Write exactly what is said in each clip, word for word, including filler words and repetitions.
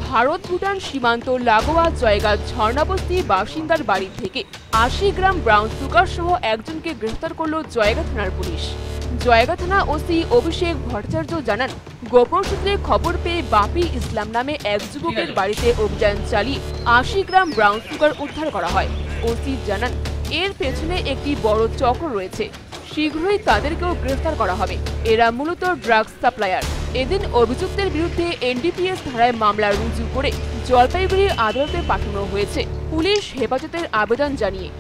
ভারত ভুটান সীমান্ত লাগোয়া জয়গাঁ ঝর্ণাবস্তি বাসিন্দার বাড়ি থেকে আশি গ্রাম ব্রাউন সুগার সহ একজনকে গ্রেফতার করল জয়গাঁ থানার পুলিশ। জয়গাঁ থানা ওসি অভিষেক ভট্টাচার্য জানান, গোপন সূত্রে খবর পেয়ে বাপি ইসলাম নামে এক যুবকের বাড়িতে অভিযান চালিয়ে আশি গ্রাম ব্রাউন সুগার উদ্ধার করা হয়। ওসি জানান, এর পেছনে একটি বড় চক্র রয়েছে, শীঘ্রই তাদেরকেও গ্রেফতার করা হবে। এরা মূলত ড্রাগস সাপ্লায়ার। এদিন অভিযুক্তের বিরুদ্ধে এনডিপিএস ধারায় মামলা রুজু করে জলপাইগুড়ি আদালতে পাঠানো হয়েছে পুলিশ হেফাজতের আবেদন জানিয়ে।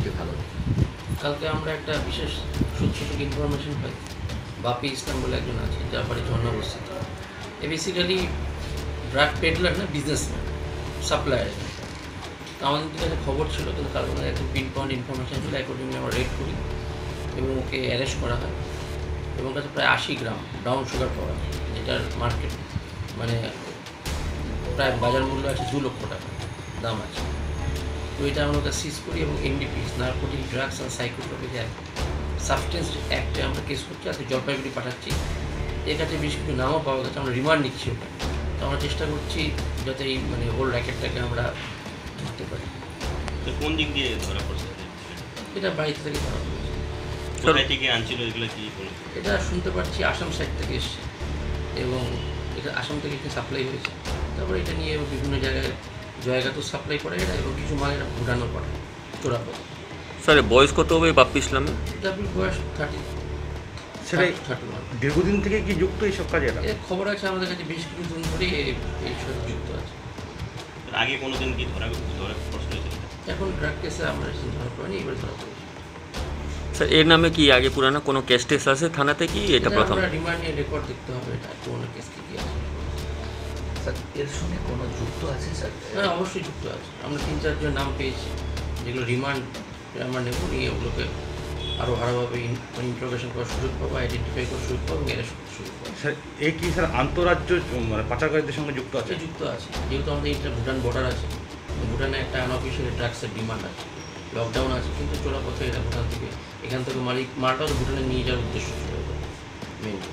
কালকে আমরা একটা বিশেষ সূত্র থেকে ইনফরমেশন পাই, বাপি ইসলাম বলে একজন আছে, যার বাড়ি ঝর্ণাবস্তিত। এ বেসিক্যালি ড্রাগ পেডলার না, বিজনেসম্যান, সাপ্লায়ার। আমাদের কাছে খবর ছিল, কিন্তু কালকে একদম পিন পয়েন্ট ইনফরমেশন ছিল, অ্যাকর্ডিংলি আমরা রেড করি এবং ওকে অ্যারেস্ট করা হয়। এবং কাছে প্রায় আশি গ্রাম ব্রাউন সুগার পাওয়া যায়, যেটার মার্কেট মানে প্রায় বাজার মূল্য আছে দু লক্ষ টাকা দাম আছে। তো এটা আমরা ওকে সিজ করি এবং NDPS narcotic drugs and psychotropic act substance অ্যাক্টে আমরা কেস করছি, আজকে জলপাইগুড়ি পাঠাচ্ছি। এর কাছে বেশ কিছু নামও পাওয়া গেছে, আমরা রিমান্ড নিচ্ছি ওটা। তো আমরা চেষ্টা করছি যাতে এই মানে হোল র্যাকেটটাকে আমরা ধরতে পারি। তো কোন দিক দিয়ে ধরা পড়ছে? এটা বাড়িতে থেকে ধরা পড়ছে। কোথায় থেকে আনছিল এগুলো কি? এটা শুনতে পাচ্ছি আসাম সাইড থেকে এসছে এবং এটা আসাম থেকে একটু সাপ্লাই হয়েছে। তারপরে এটা নিয়ে বিভিন্ন জায়গায় জায়গা তো সাপ্লাই করে এটা, এবং কিছু মাল এটা ভুটানো পড়ে চোরাপথ। স্যার বয়স কত হবে বাপ্পি ইসলামের? তারপর বয়স থার্টি সেটাই থার্টি ওয়ান। দীর্ঘদিন থেকে কি যুক্ত এইসব কাজে? এর খবর আছে আমাদের কাছে, বেশ কিছু দিন ধরেই এইসব যুক্ত আছে। আগে কোনোদিন কি ধরা ধরা প্রশ্ন হয়েছিল? এখন ড্রাগ কেসে আমরা ধরা পড়েনি, এবার ধরা পড়েছি। স্যার এর নামে কি আগে পুরানো কোনো কেস টেস আছে থানাতে, কি এটা প্রথম? রিমান্ড নিয়ে রেকর্ড দেখতে হবে, এটা কোনো কেস কি কি আছে। স্যার এর সঙ্গে কোনো যুক্ত আছে স্যার? হ্যাঁ অবশ্যই যুক্ত আছে। আমরা তিন চারজন নাম পেয়েছি, যেগুলো রিমান্ড আমরা নেব, নিয়ে ওগুলোকে আরও ভালোভাবে ইন্টারোগেশন করার সুযোগ পাবো, আইডেন্টিফাই করার সুযোগ পাবো, অ্যারেস্ট করার সুযোগ পাবো। স্যার এই কি স্যার আন্তঃরাজ্য মানে পাচারকারীদের সঙ্গে যুক্ত আছে? যুক্ত আছে, যেহেতু আমাদের এটা ভুটান বর্ডার আছে, ভুটানে একটা আনঅফিসিয়াল ড্রাগসের ডিমান্ড আছে, লকডাউন আছে, কিন্তু চোরাপথে এরা ভুটান থেকে এখান থেকে মালিক মালটাও তো ভুটানে নিয়ে যাওয়ার উদ্দেশ্য ছিল মেনলি।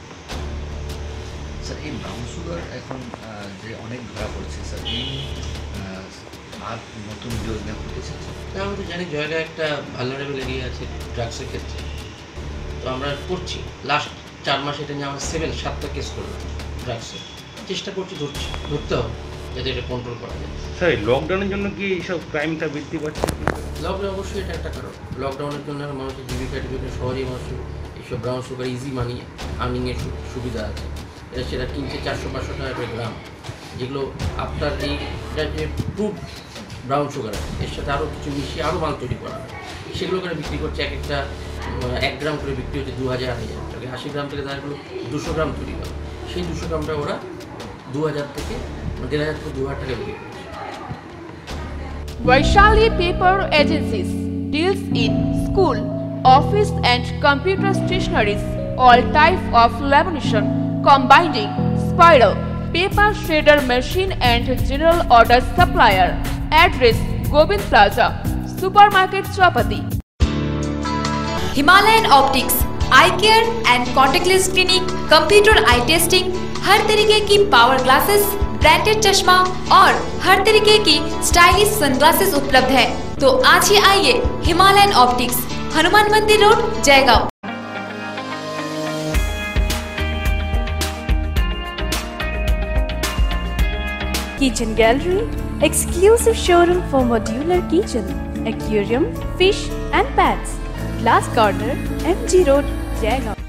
স্যার এই ব্রাউন সুগার এখন যে অনেক ধরা পড়ছে স্যার, এই আর নতুন যোজনা করতেছে? আমাদের জানি জয়গাঁ একটা ভালনারেবল এরিয়া আছে ড্রাগসের ক্ষেত্রে, তো আমরা করছি লাস্ট চার মাস এটা নিয়ে আমরা সেভেন সাতটা কেস করলাম ড্রাগসের। চেষ্টা করছি, ধরছি ধরতে হবে যাতে এটা কন্ট্রোল করা যায়। স্যার লকডাউনের জন্য কি এইসব ক্রাইমটা বৃদ্ধি পাচ্ছে? লকডাউন অবশ্যই এটা একটা কারণ। লকডাউনের জন্য মানুষের জীবিকা টিবিকা সহজেই মানুষের এইসব ব্রাউন সুগার ইজি মানি আর্নিংয়ের সুবিধা আছে। এটা সেটা কিনছে চারশো পাঁচশো টাকা করে গ্রাম, যেগুলো আপনার এই এটা যে প্রুভ ব্রাউন সুগার আছে, এর সাথে আরও কিছু মিশিয়ে আরও মাল তৈরি করা হয়, সেগুলো করে বিক্রি করছে। এক একটা এক গ্রাম করে বিক্রি হচ্ছে দু হাজার আড়াই হাজার টাকা। আশি গ্রাম থেকে তারা এগুলো দুশো গ্রাম তৈরি করে, সেই দুশো গ্রামটা ওরা দু হাজার থেকে দেড় হাজার থেকে দু হাজার টাকা বিক্রি করছে। Vaishali Paper Agencies deals in school, office and computer stationeries, all type of lamination, combining, spiral, paper shredder machine and general order supplier. Address Gobind Plaza, Supermarket Chapati. Himalayan optics eye care and contactless clinic, computer eye testing, हर तरीके की power glasses, branded चश्मा और हर तरीके की stylish sunglasses उपलब्ध है। तो आज ही आइए Himalayan optics, Hanuman Mandir road, Jaigaon. Kitchen Gallery, exclusive showroom for modular kitchen, aquarium, fish and pets. Glass Corner, M G Road, Jaigaon.